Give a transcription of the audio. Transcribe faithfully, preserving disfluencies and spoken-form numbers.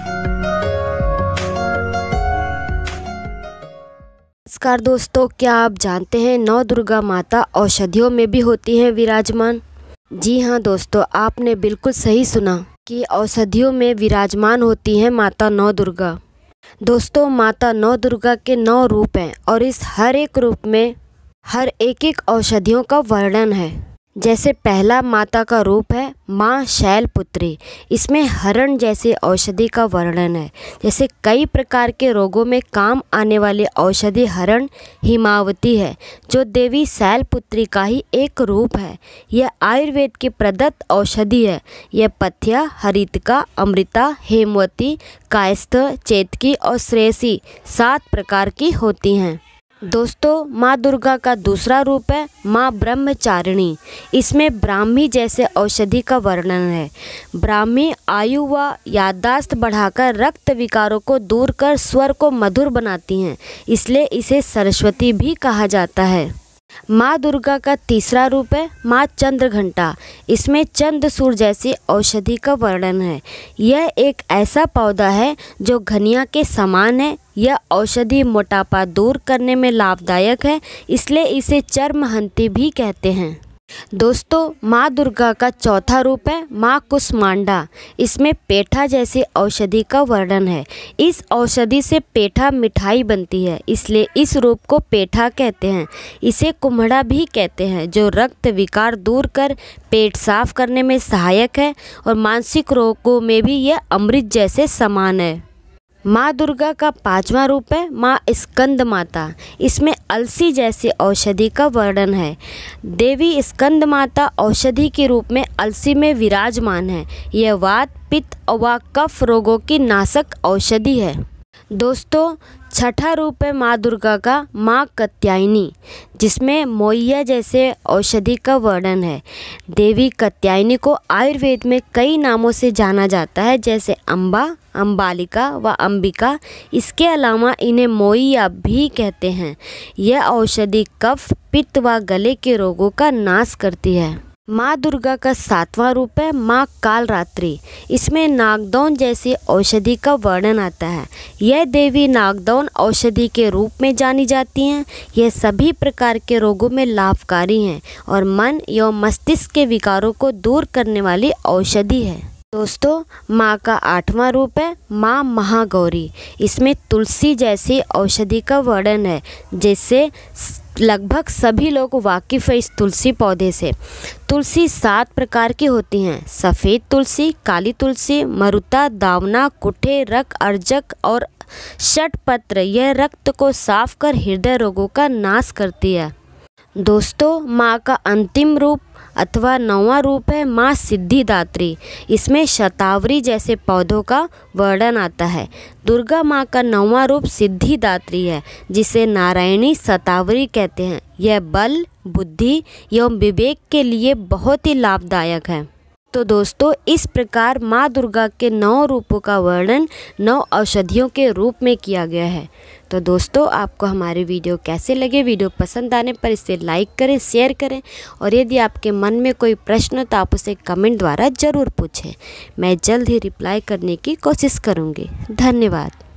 नमस्कार दोस्तों, क्या आप जानते हैं नौ दुर्गा माता औषधियों में भी होती हैं विराजमान। जी हाँ दोस्तों, आपने बिल्कुल सही सुना कि औषधियों में विराजमान होती हैं माता नौ दुर्गा। दोस्तों, माता नौ दुर्गा के नौ रूप हैं और इस हर एक रूप में हर एक एक औषधियों का वर्णन है। जैसे पहला माता का रूप है माँ शैलपुत्री। इसमें हरण जैसे औषधि का वर्णन है। जैसे कई प्रकार के रोगों में काम आने वाली औषधि हरण हिमावती है, जो देवी शैलपुत्री का ही एक रूप है। यह आयुर्वेद की प्रदत्त औषधि है। यह पथ्या, हरितिका, अमृता, हेमवती, कायस्थ, चेतकी और श्रेयसी सात प्रकार की होती हैं। दोस्तों, माँ दुर्गा का दूसरा रूप है माँ ब्रह्मचारिणी। इसमें ब्राह्मी जैसे औषधि का वर्णन है। ब्राह्मी आयु व याददाश्त बढ़ाकर रक्त विकारों को दूर कर स्वर को मधुर बनाती हैं, इसलिए इसे सरस्वती भी कहा जाता है। माँ दुर्गा का तीसरा रूप है माँ चंद्रघंटा। इसमें चंद्रसूर जैसी औषधि का वर्णन है। यह एक ऐसा पौधा है जो घनिया के समान है। यह औषधि मोटापा दूर करने में लाभदायक है, इसलिए इसे चर्महंती भी कहते हैं। दोस्तों, माँ दुर्गा का चौथा रूप है माँ कुष्मांडा। इसमें पेठा जैसी औषधि का वर्णन है। इस औषधि से पेठा मिठाई बनती है, इसलिए इस रूप को पेठा कहते हैं। इसे कुम्हड़ा भी कहते हैं, जो रक्त विकार दूर कर पेट साफ करने में सहायक है और मानसिक रोगों में भी यह अमृत जैसे समान है। माँ दुर्गा का पांचवा रूप है माँ स्कंद माता। इसमें अलसी जैसी औषधि का वर्णन है। देवी स्कंद माता औषधि के रूप में अलसी में विराजमान है। यह वात, पित्त व कफ रोगों की नाशक औषधि है। दोस्तों, छठा रूप है माँ दुर्गा का माँ कात्यायनी, जिसमें मोइया जैसे औषधि का वर्णन है। देवी कात्यायनी को आयुर्वेद में कई नामों से जाना जाता है, जैसे अम्बा, अम्बालिका व अंबिका। इसके अलावा इन्हें मोइया भी कहते हैं। यह औषधि कफ, पित्त व गले के रोगों का नाश करती है। माँ दुर्गा का सातवां रूप है माँ कालरात्रि। इसमें नागदौन जैसी औषधि का वर्णन आता है। यह देवी नागदौन औषधि के रूप में जानी जाती हैं। यह सभी प्रकार के रोगों में लाभकारी हैं और मन एवं मस्तिष्क के विकारों को दूर करने वाली औषधि है। दोस्तों, माँ का आठवां रूप है माँ महागौरी। इसमें तुलसी जैसी औषधि का वर्णन है, जिससे लगभग सभी लोग वाकिफ़ है इस तुलसी पौधे से। तुलसी सात प्रकार की होती हैं: सफ़ेद तुलसी, काली तुलसी, मरुता, दावना, कुठे, रक, अर्जक और षटपत्र। यह रक्त को साफ कर हृदय रोगों का नाश करती है। दोस्तों, माँ का अंतिम रूप अथवा नौवां रूप है माँ सिद्धिदात्री। इसमें शतावरी जैसे पौधों का वर्णन आता है। दुर्गा माँ का नौवां रूप सिद्धिदात्री है, जिसे नारायणी शतावरी कहते हैं। यह बल, बुद्धि एवं विवेक के लिए बहुत ही लाभदायक है। तो दोस्तों, इस प्रकार माँ दुर्गा के नौ रूपों का वर्णन नौ औषधियों के रूप में किया गया है। तो दोस्तों, आपको हमारे वीडियो कैसे लगे? वीडियो पसंद आने पर इसे लाइक करें, शेयर करें और यदि आपके मन में कोई प्रश्न हो तो आप उसे कमेंट द्वारा ज़रूर पूछें। मैं जल्द ही रिप्लाई करने की कोशिश करूँगी। धन्यवाद।